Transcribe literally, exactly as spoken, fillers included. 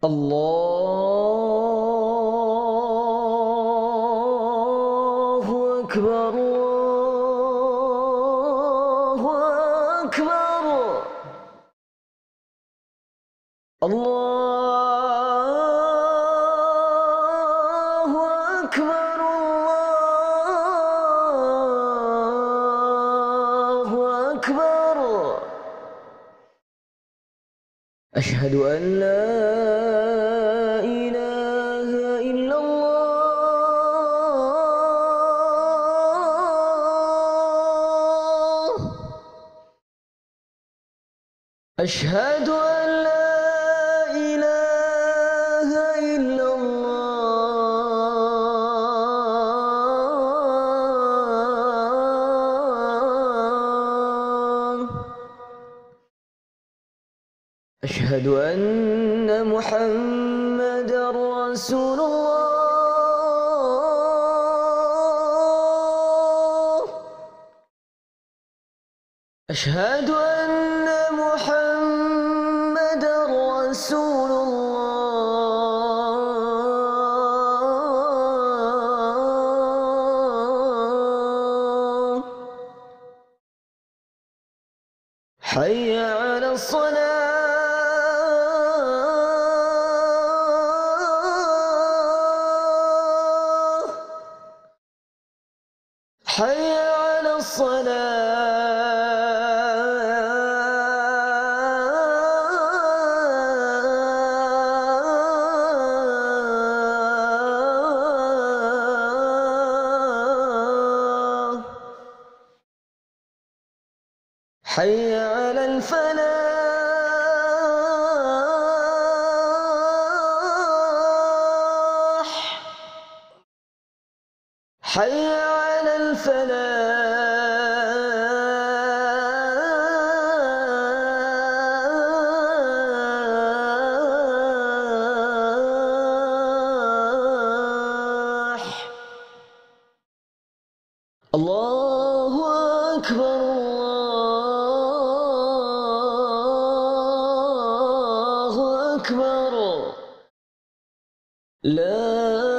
الله أكبر الله أكبر الله أكبر الله أكبر أشهد أن لا إله إلا الله أشهد أن لا إله إلا الله أشهد أن محمدًا رسول الله أشهد أن محمدًا رسول الله حي على الصلاة حي على الصلاة حي على الفلاح حي على الفلاح الله أكبر الله أكبر لا